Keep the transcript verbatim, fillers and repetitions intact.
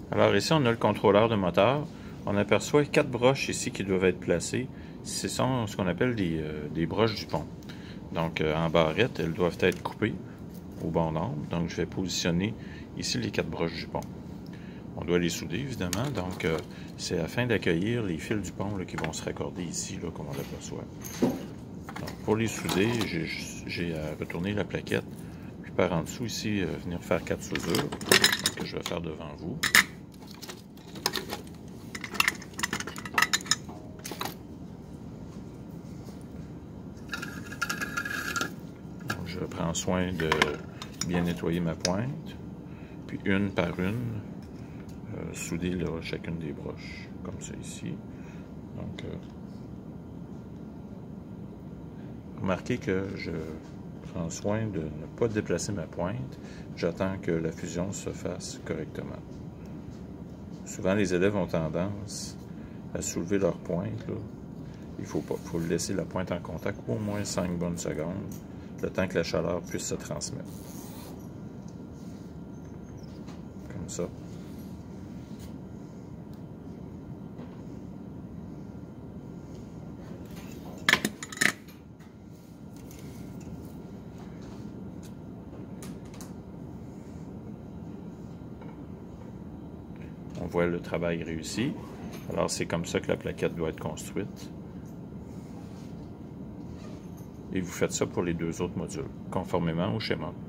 Alors ici, on a le contrôleur de moteur. On aperçoit quatre broches ici qui doivent être placées. Ce sont ce qu'on appelle des, euh, des broches du pont. Donc euh, en barrette, elles doivent être coupées au bon nombre. Donc je vais positionner ici les quatre broches du pont. On doit les souder évidemment, donc euh, c'est afin d'accueillir les fils du pont là, qui vont se raccorder ici, là, comme on l'aperçoit. Donc pour les souder, j'ai à retourner la plaquette, puis par en dessous ici, euh, venir faire quatre soudures, que je vais faire devant vous. Donc, je prends soin de bien nettoyer ma pointe, puis une par une, euh, souder là, chacune des broches, comme ça ici. Donc, euh, remarquez que je prends soin de ne pas déplacer ma pointe. J'attends que la fusion se fasse correctement. Souvent, les élèves ont tendance à soulever leur pointe. Là. Il faut pas, faut laisser la pointe en contact au moins cinq bonnes secondes, le temps que la chaleur puisse se transmettre. Comme ça. On voit le travail réussi. Alors, c'est comme ça que la plaquette doit être construite. Et vous faites ça pour les deux autres modules, conformément au schéma.